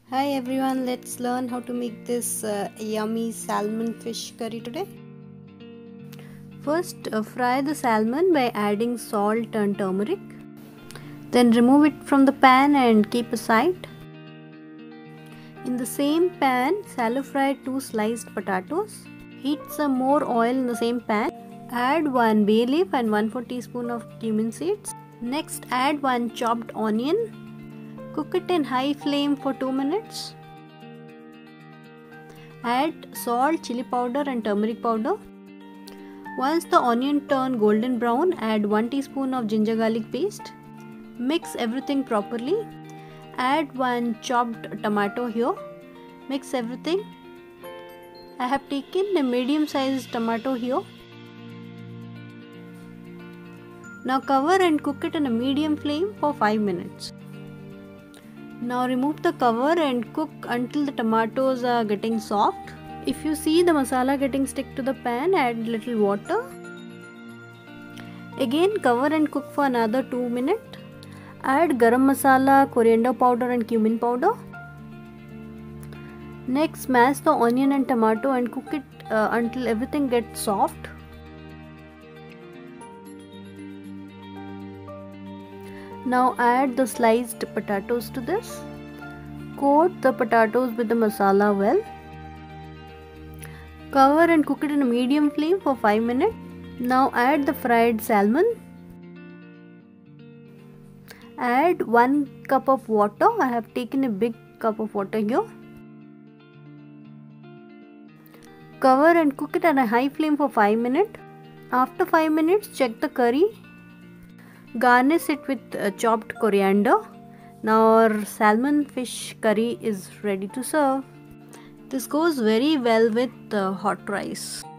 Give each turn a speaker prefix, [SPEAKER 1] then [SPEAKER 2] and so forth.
[SPEAKER 1] Hi everyone, let's learn how to make this yummy salmon fish curry today. First, fry the salmon by adding salt and turmeric. Then remove it from the pan and keep aside. In the same pan, shallow fry 2 sliced potatoes. Heat some more oil in the same pan. Add 1 bay leaf and 1/4 teaspoon of cumin seeds. Next, add 1 chopped onion. Cook it in high flame for 2 minutes. Add salt, chili powder and turmeric powder. Once the onion turn golden brown, add 1 teaspoon of ginger garlic paste. Mix everything properly. Add 1 chopped tomato here. Mix everything. I have taken a medium sized tomato here. Now cover and cook it in a medium flame for 5 minutes. Now remove the cover and cook until the tomatoes are getting soft. If you see the masala getting stick to the pan, add little water. Again cover and cook for another 2 minutes. Add garam masala, coriander powder and cumin powder. Next mash the onion and tomato and cook it until everything gets soft. Now add the sliced potatoes to this. Coat the potatoes with the masala well. Cover and cook it in a medium flame for 5 minutes. Now add the fried salmon. Add 1 cup of water. I have taken a big cup of water here. Cover and cook it at a high flame for 5 minutes. After 5 minutes, check the curry. Garnish it with chopped coriander. Now our salmon fish curry is ready to serve. This goes very well with hot rice.